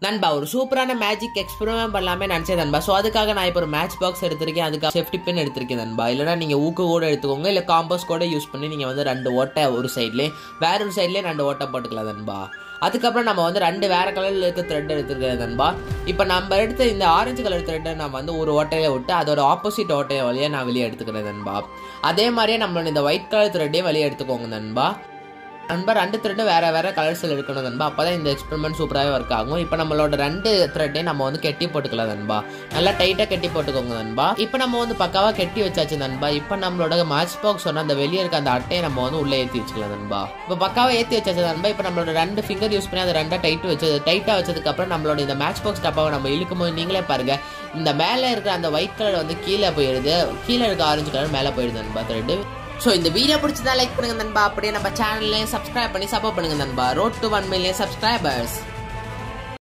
நண்பா ஒரு சூப்பரான மேஜிக் எக்ஸ்பெரிமெண்ட் பண்ணலாமே நினைச்சேன் நண்பா. ஸோ அதுக்காக நான் இப்போ ஒரு மேட்ச் பாக்ஸ் எடுத்திருக்கேன், அதுக்காக சேஃப்டி பின் எடுத்திருக்கேன் நண்பா. இல்லைனா நீங்கள் ஊக்கு கூட எடுத்துக்கோங்க, இல்லை காம்பஸ் கூட யூஸ் பண்ணி நீங்கள் வந்து 2 ஓட்டை ஒரு சைட்லேயே வேற ஒரு சைட்லேயே 2 ஓட்டை போட்டுக்கலாம் நண்பா. அதுக்கப்புறம் நம்ம வந்து 2 வேற கலரில் இருக்க த்ரெட் எடுத்துருக்கேன் நண்பா. இப்போ நம்ம எடுத்த இந்த ஆரஞ்சு கலர் த்ரெட்டை நம்ம வந்து ஒரு ஓட்டையை விட்டு அதோட ஆப்போசிட் ஓட்டையை வழியாக நான் வெளியே எடுத்துக்கிறேன் நண்பா. அதே மாதிரியே நம்மளோட இந்த ஒயிட் கலர் த்ரெட்டையும் வெளியே எடுத்துக்கோங்க நண்பா. 2 த்ரெட்டும் வேற கலர்ஸில் இருக்கணும் நண்பா. அப்போ தான் இந்த எக்ஸ்பெரிமெண்ட் சூப்பராகவே ஒர்க் ஆகும். இப்போ நம்மளோட 2 த்ரெட்டையும் நம்ம வந்து கெட்டி போட்டுக்கலாம் நண்பா. நல்லா டைட்டாக கெட்டி போட்டுக்கோங்க நண்பா. இப்போ நம்ம வந்து பக்காவாக கெட்டி வச்சாச்சு நண்பா. இப்போ நம்மளோட மேட்ச் பாக்ஸ் சொன்ன அந்த வெளியே இருக்க அந்த அட்டையை நம்ம வந்து உள்ளே ஏற்றி வச்சுக்கலாம் நண்பா. இப்போ பக்காவாக ஏற்றி வச்சாச்சு நண்பா. இப்போ நம்மளோட 2 ஃபிங்கர் யூஸ் பண்ணி அதை 2 டைட்டாக வச்சதுக்கப்புறம் நம்மளோட இந்த மேட்ச் பாக்ஸ் டப்பாவை நம்ம இழுக்கும் போது நீங்களே பாருங்க, இந்த மேலே இருக்கிற அந்த ஒயிட் கலர் வந்து கீழே போயிடுது, கீழே இருக்க ஆரஞ்சு கலர் மேலே போயிடுது நண்பா த்ரெட்டு. ஸோ இந்த வீடியோ பிடிச்சதா லைக் பண்ணுங்க நண்பா. அப்படியே நம்ம சேனல்லையும் சப்ஸ்கிரைப் பண்ணி சப்போர்ட் பண்ணுங்க நண்பா. Road to 1 million subscribers.